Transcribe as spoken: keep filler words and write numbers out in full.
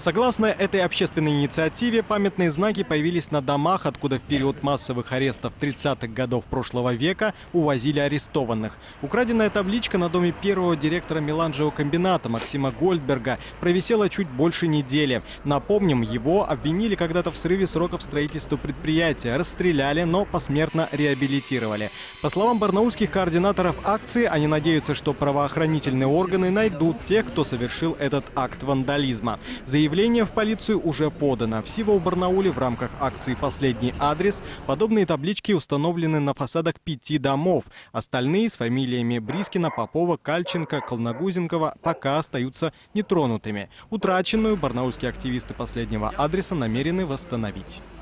Согласно этой общественной инициативе, памятные знаки появились на домах, откуда в период массовых арестов тридцатых годов прошлого века увозили арестованных. Украденная табличка на доме первого директора меланжевокомбината Максима Гольдберга провисела чуть больше недели. Напомним, его обвинили когда-то в срыве сроков строительства предприятия, расстреляли, но посмертно реабилитировали. По словам барнаульских координаторов акции, они надеются, что правоохранительные органы найдут тех, кто совершил этот акт вандализма. Заявление в полицию уже подано. Всего в Барнауле в рамках акции «Последний адрес» подобные таблички установлены на фасадах пяти домов. Остальные с фамилиями Брискина, Попова, Кальченко, Колногузенкова пока остаются нетронутыми. Утраченную барнаульские активисты «Последнего адреса» намерены восстановить.